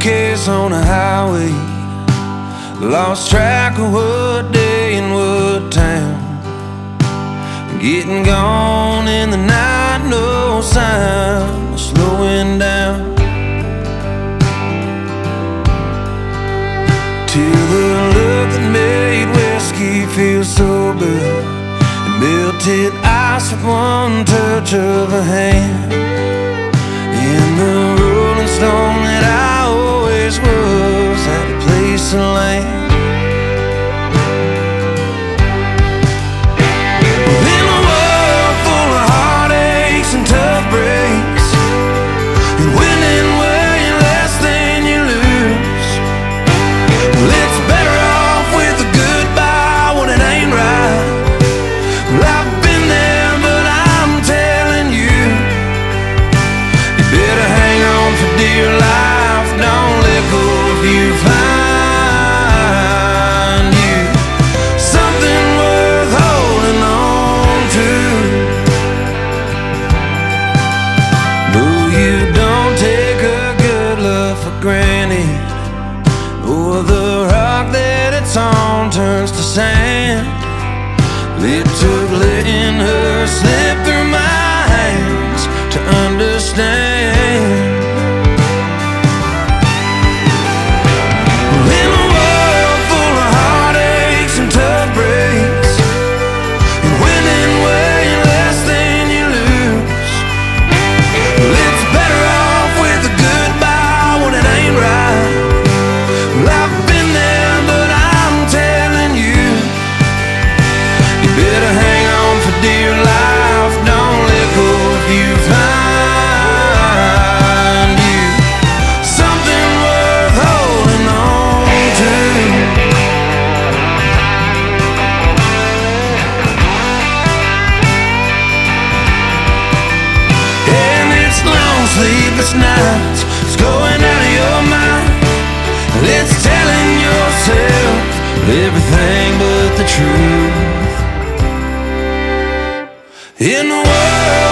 suitcase on a highway, lost track of what day and what town. Getting gone in the night, no sign of slowing down. Till the look that made whiskey feel sober and melted ice with one touch of a hand. In the rolling stone that I always was, at a place to land. In a world full of heartaches and tough breaks, and winning where you less than you lose, well, it's better off with a goodbye when it ain't right. Well, I've been there, but I'm telling you, you better hang on for dear life. Don't let go if you find you something worth holding on to. No, you don't take a good love for granted, or the rock that it's on turns to sand. It took letting her slip through my hands to understand. In a world full of heartaches and tough breaks, and winning where you less than you lose, well, it's better off with a goodbye when it ain't right. Well, I've been there, but I'm telling you, you better hang on for dear life. Don't let go if you find you something worth holding on to. And it's long sleepless nights, it's going out of your mind. It's telling yourself everything but the truth. In the world